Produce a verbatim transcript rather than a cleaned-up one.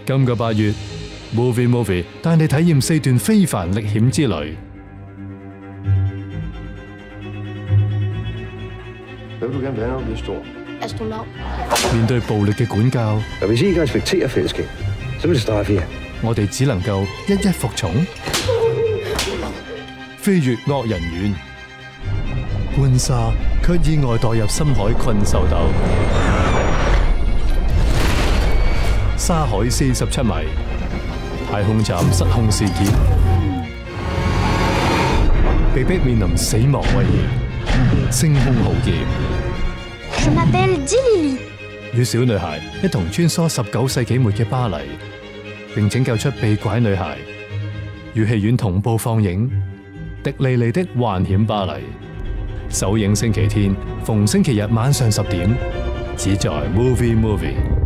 今個八月 ，Movie Movie 帶你體驗四段非凡歷險之旅。 Hvad vil du gerne være, når du bliver stor? Astronaut. 面對暴力嘅管教， Og hvis I ikke respekterer fællesskab, så vil det straffe jer. 我哋只能夠一一服從，飛越惡人院，官沙卻意外墮入深海困獸鬥。沙海四十七米，太空站失控事件，被迫面臨死亡威脅，星空浩劫。 Je m'appelle Dilili。 與小女孩一同穿梭十九世紀末嘅巴黎，並拯救出被拐女孩。與戲院同步放映《迪莉莉的幻險巴黎》，首映星期天，逢星期日晚上十點，只在 Movie Movie。